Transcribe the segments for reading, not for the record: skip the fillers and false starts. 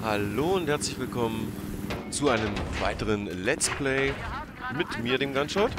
Hallo und herzlich willkommen zu einem weiteren Let's Play mit mir, dem Gunshot.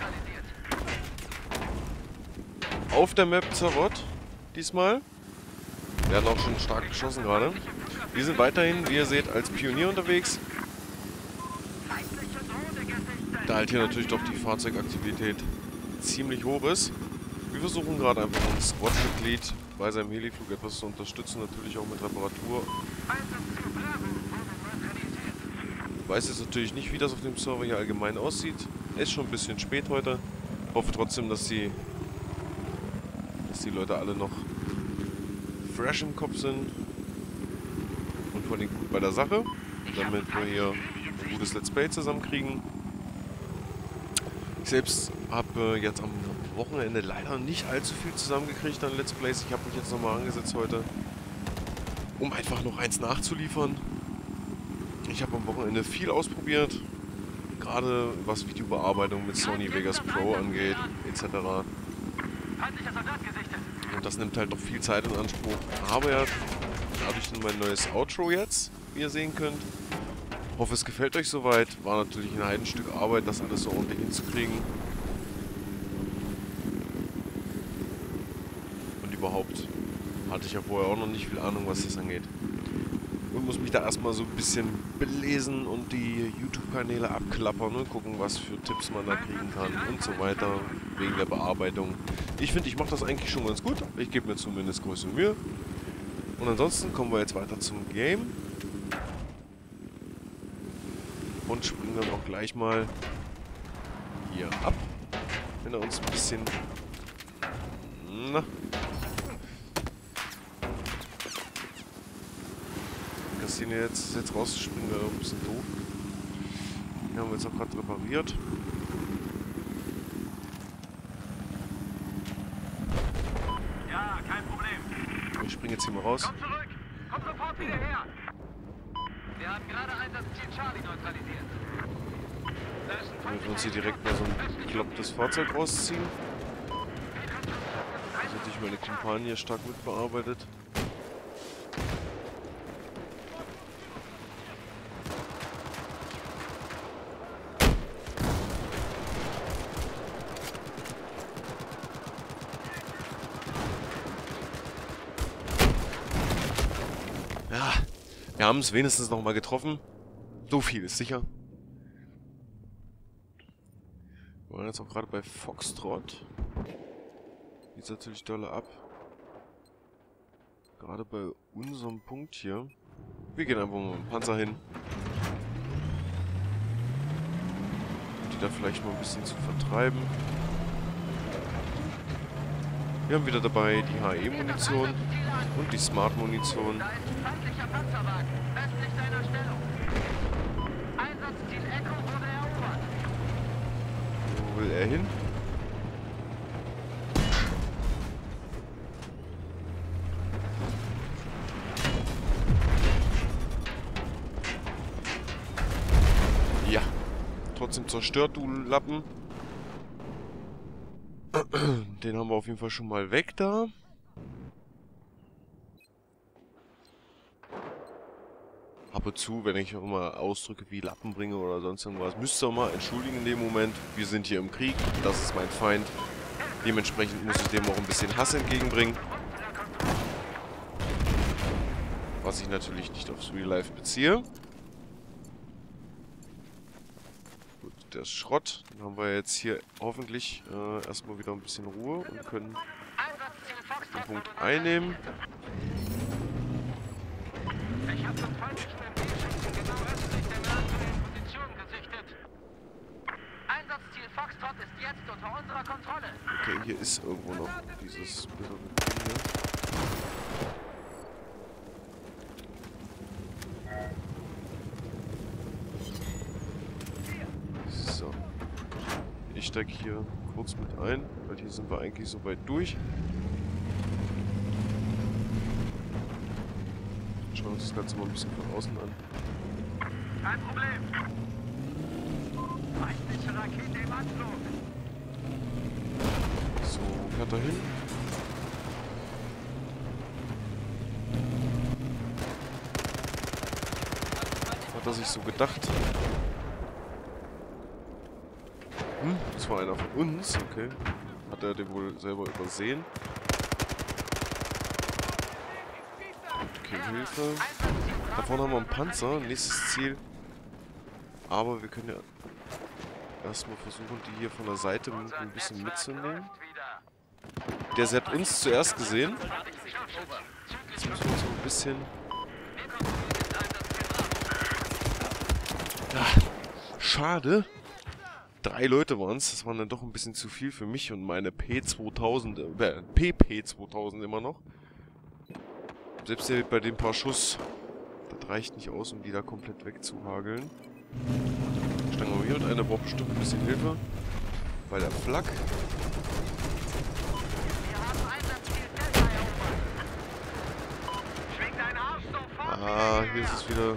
Auf der Map Zavod diesmal. Wir haben auch schon stark geschossen gerade. Wir sind weiterhin, wie ihr seht, als Pionier unterwegs. Da halt hier natürlich doch die Fahrzeugaktivität ziemlich hoch ist. Wir versuchen gerade einfach ein Squad-Mitglied bei seinem Heliflug etwas zu unterstützen, natürlich auch mit Reparatur. Ich weiß jetzt natürlich nicht, wie das auf dem Server hier allgemein aussieht. Ist schon ein bisschen spät heute. Hoffe trotzdem, dass die Leute alle noch fresh im Kopf sind und vor allem gut bei der Sache, damit wir hier ein gutes Let's Play zusammenkriegen. Ich selbst habe jetzt am Wochenende leider nicht allzu viel zusammengekriegt an Let's Plays. Ich habe mich jetzt nochmal angesetzt heute, um einfach noch eins nachzuliefern. Ich habe am Wochenende viel ausprobiert, gerade was Videobearbeitung mit Sony Vegas Pro angeht, etc. Und das nimmt halt doch viel Zeit in Anspruch. Aber ja, dadurch mein neues Outro jetzt, wie ihr sehen könnt. Hoffe, es gefällt euch soweit. War natürlich ein Heidenstück Arbeit, das alles so ordentlich hinzukriegen. Und überhaupt hatte ich ja vorher auch noch nicht viel Ahnung, was das angeht. Und muss mich da erstmal so ein bisschen belesen und die YouTube-Kanäle abklappern und gucken, was für Tipps man da kriegen kann und so weiter, wegen der Bearbeitung. Ich finde, ich mache das eigentlich schon ganz gut. Ich gebe mir zumindest größte Mühe. Und ansonsten kommen wir jetzt weiter zum Game. Und springen dann auch gleich mal hier ab, wenn er uns ein bisschen... Na. Kassieren jetzt rauszuspringen, wäre ein bisschen doof. Den haben wir jetzt auch gerade repariert. Ja, kein Problem. Ich springe jetzt hier mal raus. Komm zurück! Komm sofort wieder her! Wir haben gerade Einsatzziel Charlie neutralisiert. Da ist ein Damit wir uns hier direkt mal so ein beklopptes Fahrzeug rausziehen. Das hat sich meine Kampagne stark mitbearbeitet. Ja, wir haben es wenigstens noch mal getroffen. So viel ist sicher. Wir waren jetzt auch gerade bei Foxtrot. Geht natürlich dolle ab. Gerade bei unserem Punkt hier. Wir gehen einfach mal mit dem Panzer hin. Um die da vielleicht mal ein bisschen zu vertreiben. Wir haben wieder dabei die HE-Munition und die Smart-Munition. Da ist ein feindlicher Panzerwagen, westlich deiner Stellung. Einsatzziel Echo wurde erobert. Wo will er hin? Ja. Trotzdem zerstört, du Lappen. Den haben wir auf jeden Fall schon mal weg da. Ab und zu, wenn ich auch immer Ausdrücke wie Lappen bringe oder sonst irgendwas, müsst ihr mal entschuldigen in dem Moment. Wir sind hier im Krieg, das ist mein Feind. Dementsprechend muss ich dem auch ein bisschen Hass entgegenbringen. Was ich natürlich nicht aufs Real Life beziehe. Gut, der ist Schrott. Dann haben wir jetzt hier hoffentlich erstmal wieder ein bisschen Ruhe und können den Punkt einnehmen. Ich habe den feindlichen MG-Schützen genau östlich der naheliegenden Position gesichtet. Einsatzziel Foxtrot ist jetzt unter unserer Kontrolle. Okay, hier ist irgendwo noch dieses bittere Ding hier. So. Ich steige hier kurz mit ein, weil hier sind wir eigentlich so weit durch. Schauen uns das Ganze mal ein bisschen von außen an. Kein Problem. Feindliche Rakete im Anflug. So, wo fährt er hin? Hat er sich so gedacht. Das war einer von uns, okay. Hat er den wohl selber übersehen. Okay, Hilfe. Da vorne haben wir einen Panzer, nächstes Ziel. Aber wir können ja erstmal versuchen, die hier von der Seite ein bisschen mitzunehmen. Der hat uns zuerst gesehen. Jetzt müssen wir uns so ein bisschen... Ja, schade. 3 Leute waren es. Das waren dann doch ein bisschen zu viel für mich und meine PP2000 immer noch. Selbst bei den paar Schuss, das reicht nicht aus, um die da komplett wegzuhageln. Stangen wir hier und einer braucht bestimmt ein bisschen Hilfe. Bei der Flak. Ah, hier ist es wieder.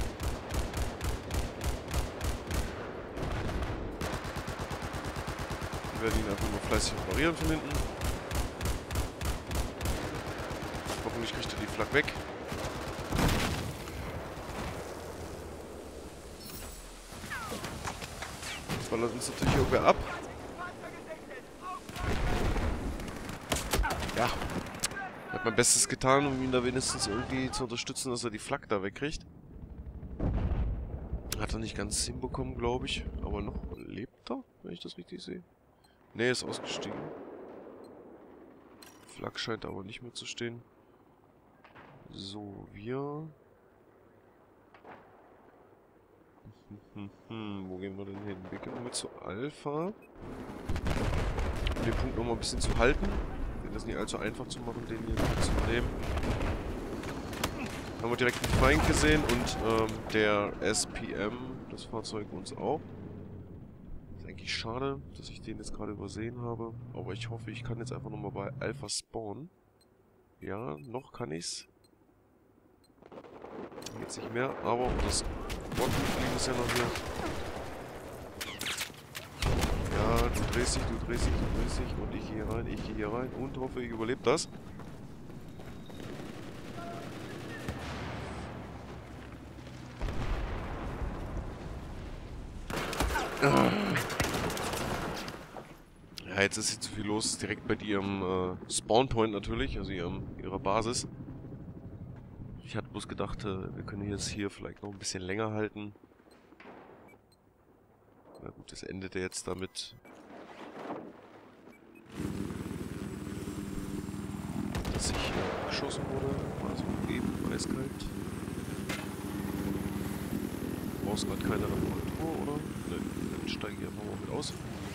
Wir werden ihn einfach nur fleißig operieren von hinten. Hoffentlich kriegt er die Flak weg. Jetzt ballert uns natürlich irgendwer ab. Ja. Ich habe mein Bestes getan, um ihn da wenigstens irgendwie zu unterstützen, dass er die Flak da wegkriegt. Hat er nicht ganz hinbekommen, glaube ich. Aber noch lebt er, wenn ich das richtig sehe. Ne, ist ausgestiegen. Flak scheint aber nicht mehr zu stehen. So, wir... Wo gehen wir denn hin? Wir gehen mal zu Alpha. Um den Punkt nochmal ein bisschen zu halten. Das ist nicht allzu einfach zu machen, den hier zu nehmen. Haben wir direkt einen Feind gesehen und der SPM, das Fahrzeug uns auch. Ist eigentlich schade, dass ich den jetzt gerade übersehen habe. Aber ich hoffe, ich kann jetzt einfach nochmal bei Alpha spawnen. Ja, noch kann ich's. Jetzt nicht mehr, aber das Bottenfliegen ist ja noch hier. Ja, du drehst dich und ich gehe hier rein und hoffe, ich überlebe das. Ja, jetzt ist hier zu viel los, direkt bei ihrem Spawnpoint natürlich, also ihrer Basis. Ich hatte bloß gedacht, wir können jetzt hier vielleicht noch ein bisschen länger halten. Na gut, das endete jetzt damit, dass ich geschossen wurde. Also eben eiskalt. Du brauchst gerade keine Reparatur, oder? Ne, dann steige ich einfach mal mit aus.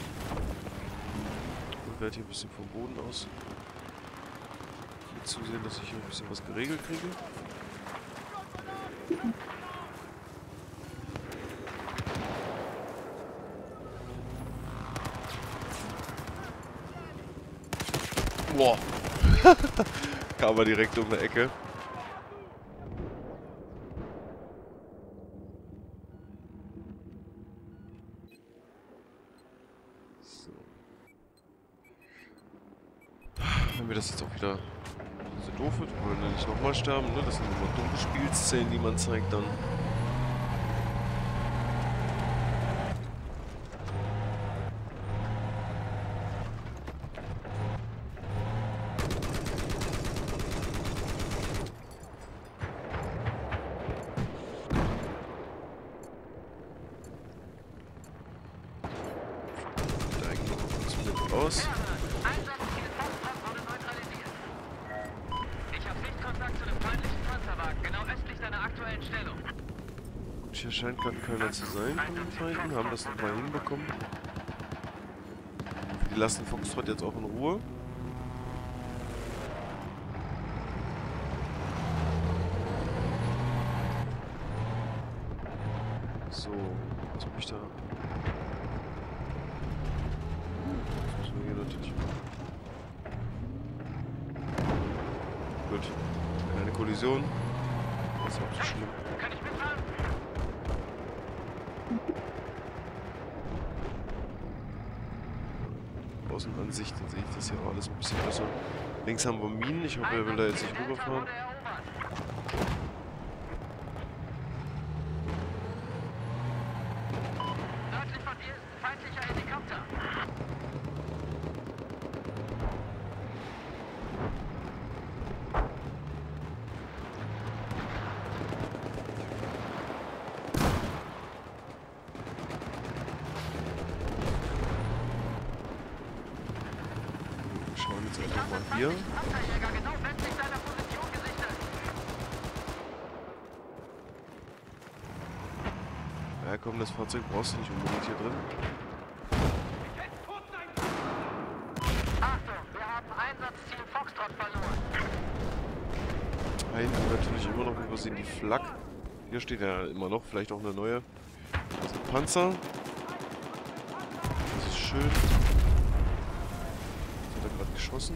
Und werde hier ein bisschen vom Boden aus. Hier zusehen, dass ich hier ein bisschen was geregelt kriege. Boah. Kam er direkt um die Ecke. So. Wenn mir das jetzt auch wieder so doof wird, wollen wir nicht nochmal sterben, ne? Das sind immer dumme Spielszenen, die man zeigt dann. Aus. Einsatzziel Foxtrot wurde neutralisiert. Ich habe Sichtkontakt zu dem feindlichen Panzerwagen, genau östlich deiner aktuellen Stellung. Hier scheint gerade keiner zu sein von den Feinden. Haben das nochmal hinbekommen. Die lassen Foxtrot jetzt auch in Ruhe. So, was hab ich da? Das müssen wir hier natürlich. Gut. Keine Kollision. Das ist auch so schlimm. Kann ich mitfahren? Außenansicht, dann sehe ich das hier auch alles ein bisschen besser. Links haben wir Minen. Ich hoffe, er will da jetzt nicht rüberfahren. Jetzt einfach mal hier. Panzerjäger genau westlich deiner Position gesichtet. Ja komm, das Fahrzeug brauchst du nicht unbedingt hier drin. Achtung, wir haben Einsatzziel Foxtrot verloren. Da hinten natürlich immer noch übersehen die Flak. Hier steht ja immer noch, vielleicht auch eine neue. Das ist ein Panzer. Das ist schön. Jetzt hat er gerade geschossen.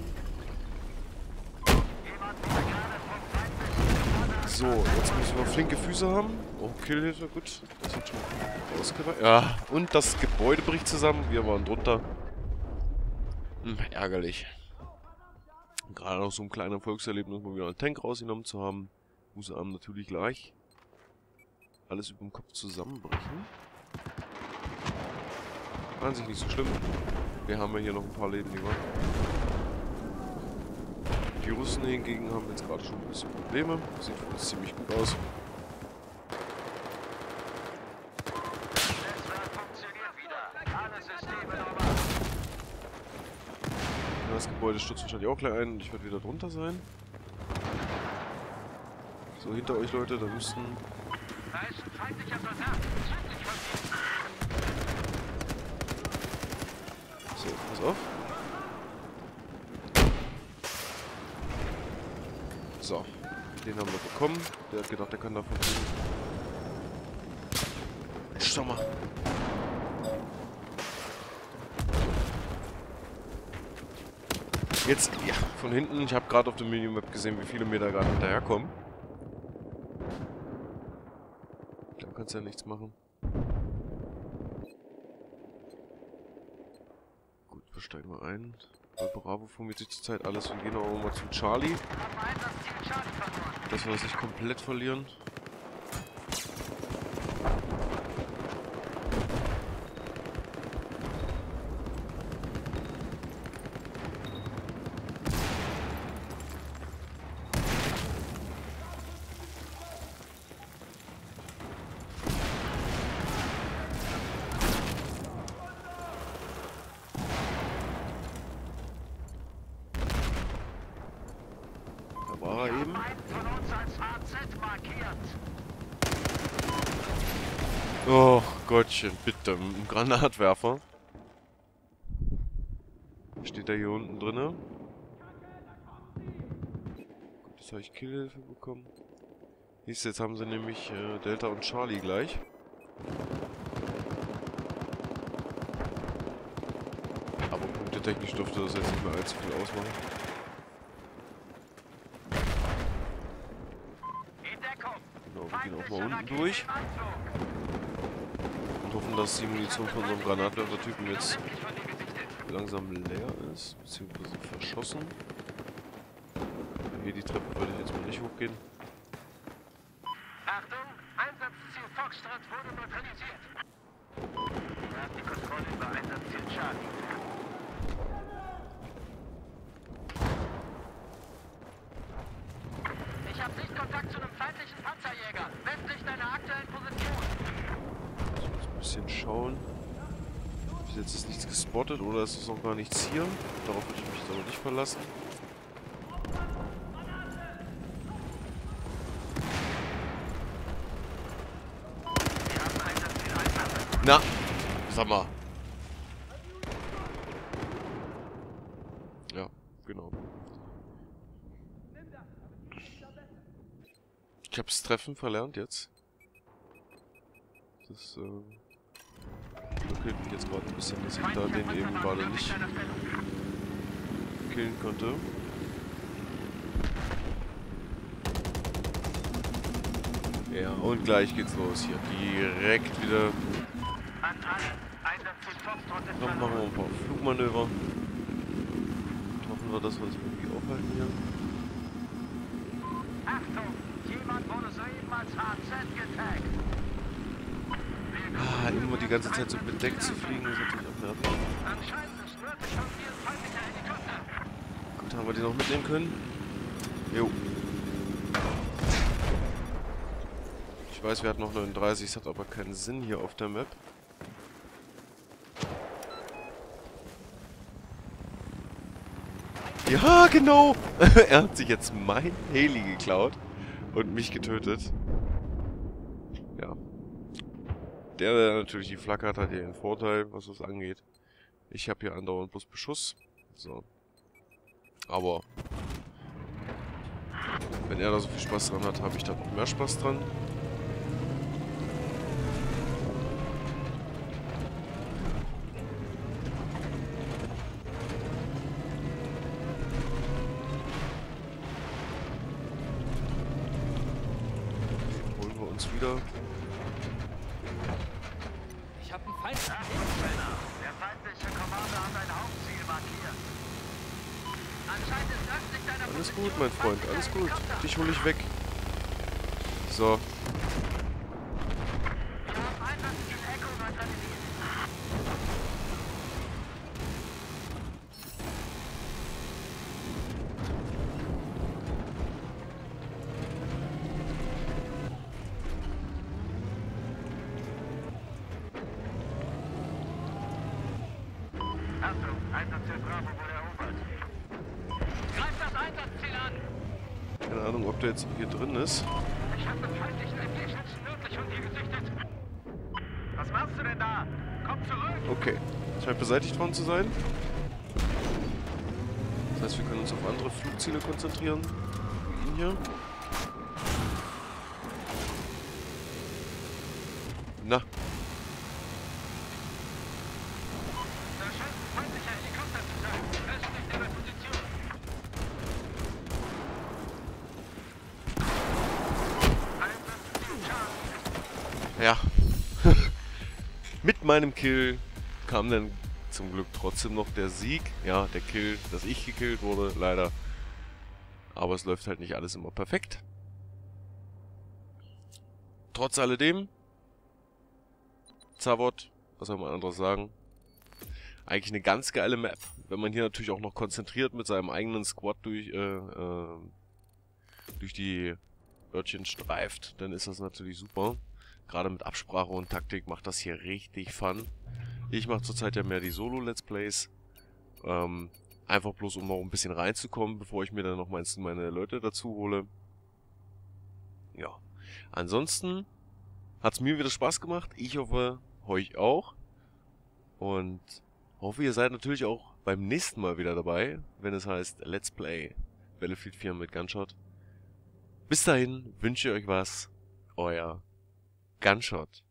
So, jetzt müssen wir flinke Füße haben. Oh, Killhilfe, gut. Das hat schon ausgereicht. Ja, und das Gebäude bricht zusammen. Wir waren drunter. Ärgerlich. Gerade noch so ein kleiner Erfolgserlebnis, mal wieder einen Tank rausgenommen zu haben. Muss einem natürlich gleich alles über dem Kopf zusammenbrechen. An sich nicht so schlimm. Wir haben ja hier noch ein paar Leben, die wir. Die Russen hingegen haben jetzt gerade schon ein bisschen Probleme. Sieht für uns ziemlich gut aus. Das Gebäude stürzt wahrscheinlich auch gleich ein und ich werde wieder drunter sein. So, hinter euch Leute, da müssten... So, pass auf. So, den haben wir bekommen. Der hat gedacht, der kann davon fliegen. Schau mal. Jetzt, ja, von hinten. Ich habe gerade auf dem Minimap gesehen, wie viele mir da gerade hinterherkommen. Da kannst du ja nichts machen. Gut, wir steigen mal ein. Bei Bravo formiert sich zurzeit alles. Wir gehen auch mal zu Charlie. Dass wir das nicht komplett verlieren. War er eben. Oh Gottchen, bitte, mit einem Granatwerfer. Steht er hier unten drinne? Gut, jetzt habe ich Killhilfe bekommen. Jetzt haben sie nämlich Delta und Charlie gleich. Aber punktetechnisch dürfte das jetzt nicht mehr allzu viel ausmachen. Genau, wir gehen auch mal unten durch. Und hoffen, dass die Munition von unserem Granatwerfer-Typen jetzt langsam leer ist, beziehungsweise verschossen. Hier die Treppe würde ich jetzt mal nicht hochgehen. Achtung, Einsatzziel Foxtrot wurde neutralisiert. Wir haben die Kontrolle über Einsatzziel Charlie. Ich habe Sichtkontakt zu einem feindlichen Panzerjäger, westlich deiner aktuellen Position. Ich muss ein bisschen schauen. Bis jetzt ist nichts gespottet oder ist es noch gar nichts hier. Darauf würde ich mich jetzt aber nicht verlassen. Na, sag mal. Ja, genau. Ich hab's Treffen verlernt jetzt. Das blockiert mich jetzt gerade ein bisschen, dass ich da den eben gerade nicht killen konnte. Ja, und gleich geht's los hier. Direkt wieder. Dann machen wir ein paar Flugmanöver. Hoffen wir, dass wir uns irgendwie aufhalten hier. Achtung, jemand wurde soeben als HZ getaggt. Ah, immer die ganze Zeit so bedeckt zu fliegen, ist natürlich auch nervig. Anscheinend ist nördlich von hier ein feindlicher Helikopter. Gut, haben wir die noch mitnehmen können? Jo. Ich weiß, wir hatten noch 39, es hat aber keinen Sinn hier auf der Map. Ja, genau. Er hat sich jetzt mein Heli geklaut und mich getötet. Ja. Der natürlich die Flak hat hier den Vorteil, was das angeht. Ich habe hier andauernd bloß Beschuss. So. Aber wenn er da so viel Spaß dran hat, habe ich da noch mehr Spaß dran. Holen wir uns wieder. Ich habe einen Feind. Der feindliche Commander hat ein Hauptziel markiert. Anscheinend ist östlich deiner Alles Position gut, mein Freund, alles gut. Dich hole ich weg. So. Wir haben Einsatzziel Echo neutralisiert. Achtung, Einsatzziel Bravo wurde erobert. Greift das Einsatzziel an! Keine Ahnung, ob der jetzt hier drin ist. Ich habe einen feindlichen MG-Schützen nördlich von dir gesichtet. Was machst du denn da? Komm zurück! Okay. Scheint beseitigt worden zu sein. Das heißt, wir können uns auf andere Flugziele konzentrieren. Wie ihn hier. Na. Da scheint ein feindlicher Helikopter zu sein. Östlich deiner Position. Einsatzziel Charlie. Ja. Mit meinem Kill kam dann zum Glück trotzdem noch der Sieg. Ja, der Kill, dass ich gekillt wurde, leider. Aber es läuft halt nicht alles immer perfekt. Trotz alledem. Zavod, was soll man anderes sagen? Eigentlich eine ganz geile Map. Wenn man hier natürlich auch noch konzentriert mit seinem eigenen Squad durch die Örtchen streift, dann ist das natürlich super. Gerade mit Absprache und Taktik macht das hier richtig Fun. Ich mache zurzeit ja mehr die Solo-Let's Plays. Einfach bloß, um noch ein bisschen reinzukommen, bevor ich mir dann noch meine Leute dazu hole. Ja. Ansonsten hat es mir wieder Spaß gemacht. Ich hoffe, euch auch. Und hoffe, ihr seid natürlich auch beim nächsten Mal wieder dabei, wenn es heißt Let's Play Battlefield 4 mit Gunshot. Bis dahin wünsche ich euch was. Euer Gunshot.